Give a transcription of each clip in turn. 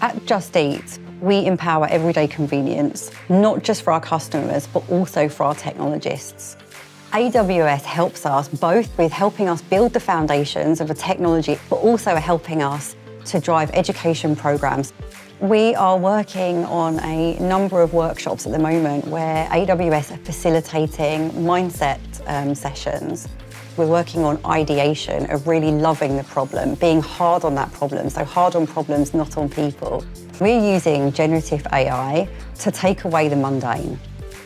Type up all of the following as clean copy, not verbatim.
At Just Eat, we empower everyday convenience, not just for our customers, but also for our technologists. AWS helps us both with helping us build the foundations of a technology, but also helping us to drive education programs. We are working on a number of workshops at the moment where AWS are facilitating mindset sessions. We're working on ideation, of really loving the problem, being hard on that problem, so hard on problems, not on people. We're using generative AI to take away the mundane,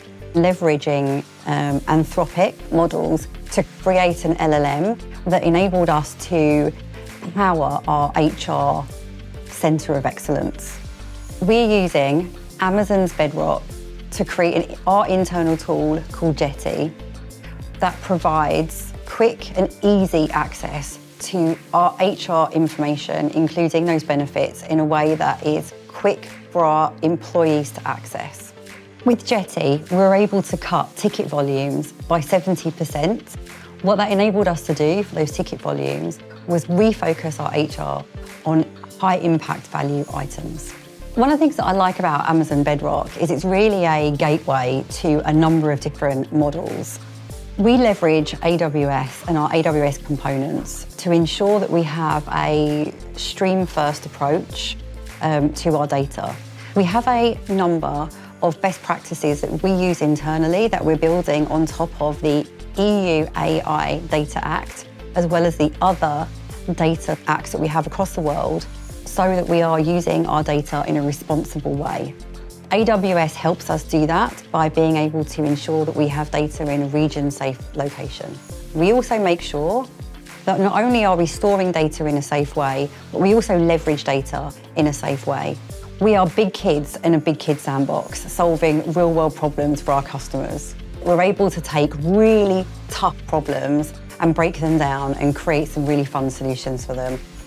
leveraging anthropic models to create an LLM that enabled us to power our HR Centre of Excellence. We're using Amazon's Bedrock to create our internal tool called Jetty that provides quick and easy access to our HR information, including those benefits, in a way that is quick for our employees to access. With Jetty, we're able to cut ticket volumes by 70%. What that enabled us to do for those ticket volumes was refocus our HR on high impact value items. One of the things that I like about Amazon Bedrock is it's really a gateway to a number of different models. We leverage AWS and our AWS components to ensure that we have a stream-first approach to our data. We have a number of best practices that we use internally that we're building on top of the EU AI Data Act, as well as the other data acts that we have across the world, so that we are using our data in a responsible way. AWS helps us do that by being able to ensure that we have data in a region-safe location. We also make sure that not only are we storing data in a safe way, but we also leverage data in a safe way. We are big kids in a big kid sandbox, solving real-world problems for our customers. We're able to take really tough problems and break them down and create some really fun solutions for them.